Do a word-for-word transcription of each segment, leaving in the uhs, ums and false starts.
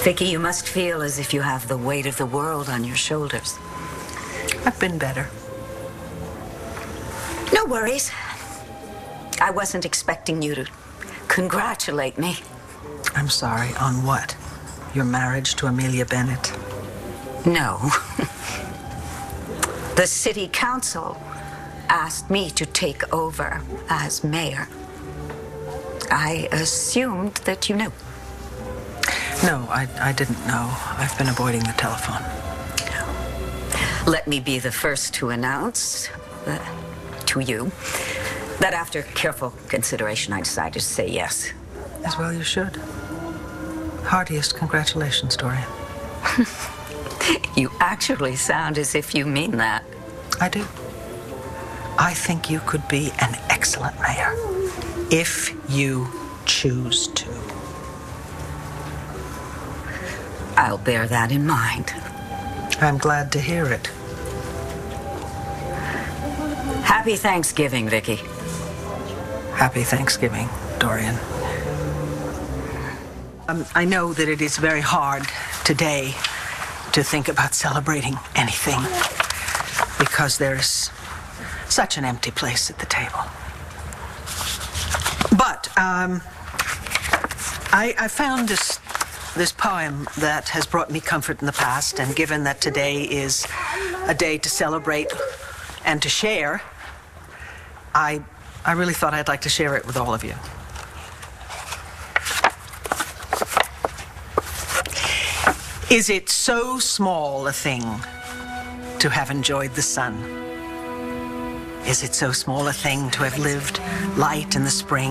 Vicky, you must feel as if you have the weight of the world on your shoulders. I've been better. No worries. I wasn't expecting you to congratulate me. I'm sorry. On what? Your marriage to Amelia Bennett? No. The city council asked me to take over as mayor. I assumed that you knew. No, I, I didn't know. I've been avoiding the telephone. Let me be the first to announce uh, to you that after careful consideration, I decided to say yes. As well you should. Heartiest congratulations, Dorian. You actually sound as if you mean that. I do. I think you could be an excellent mayor if you choose to. I'll bear that in mind. I'm glad to hear it. Happy Thanksgiving, Vicky. Happy Thanksgiving, Dorian. Um, I know that it is very hard today to think about celebrating anything because there's such an empty place at the table. But um, I, I found this this poem that has brought me comfort in the past, and given that today is a day to celebrate and to share, I I really thought I'd like to share it with all of you. Is it so small a thing to have enjoyed the sun? Is it so small a thing to have lived light in the spring?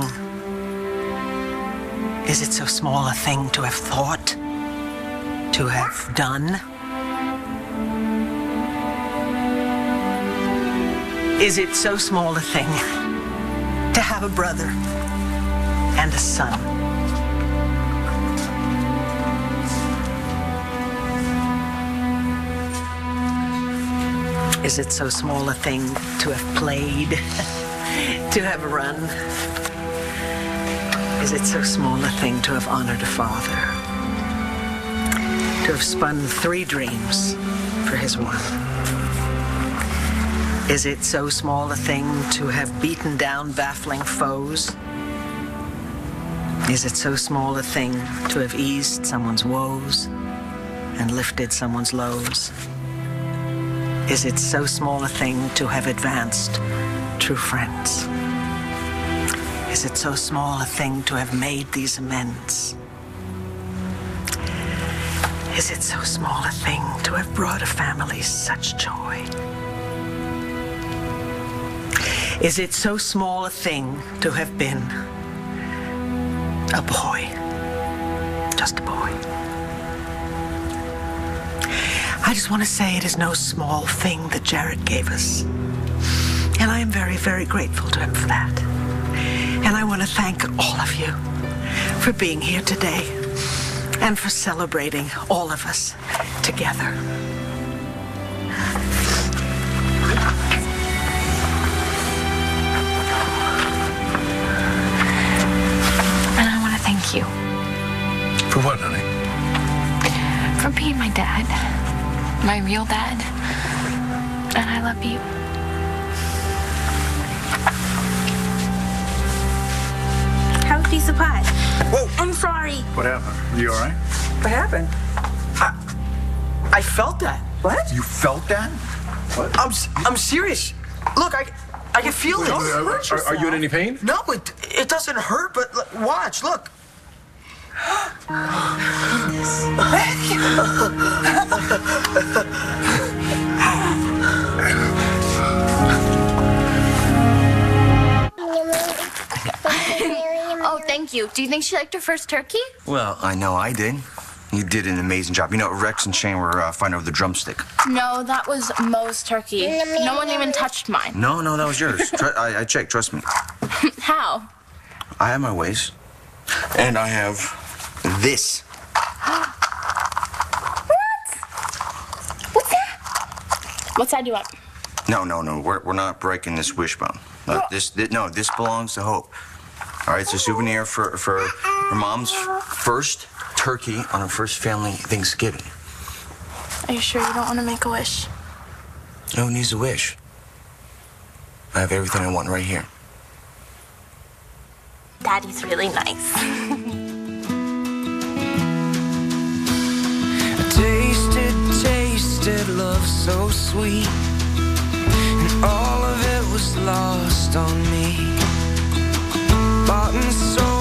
Is it so small a thing to have thought, to have done? Is it so small a thing to have a brother and a son? Is it so small a thing to have played, to have run? Is it so small a thing to have honored a father, to have spun three dreams for his one? Is it so small a thing to have beaten down baffling foes? Is it so small a thing to have eased someone's woes and lifted someone's lows? Is it so small a thing to have advanced true friends? Is it so small a thing to have made these amends? Is it so small a thing to have brought a family such joy? Is it so small a thing to have been a boy? Just a boy. I just want to say it is no small thing that Jared gave us. And I am very, very grateful to him for that. And I want to thank all of you for being here today and for celebrating all of us together. And I want to thank you. For what, honey? For being my dad. My real dad. And I love you. Have a piece of pie. Whoa! I'm sorry. What happened? Are you all right? What happened? I, I felt that. What? You felt that? What? I'm s- I'm serious. Look, I I can feel Wait, it. wait, wait, are, are you in any pain? No, it it doesn't hurt. But look, watch, look. Oh, thank you. Do you think she liked her first turkey? Well, I know I did. You did an amazing job. You know, Rex and Shane were uh, fighting over the drumstick. No, that was Mo's turkey. No one even touched mine. No, no, that was yours. Tr- I, I checked, trust me. How? I have my ways. And I have this. What's that? What side do you want? No, no, no. We're, we're not breaking this wishbone. No, this, this, no, this belongs to Hope. All right, it's a souvenir for, for her mom's first turkey on our first family Thanksgiving. Are you sure you don't want to make a wish? No one needs a wish. I have everything I want right here. Daddy's really nice. Tasted, tasted love so sweet, and all of it was lost on me. Bought and sold.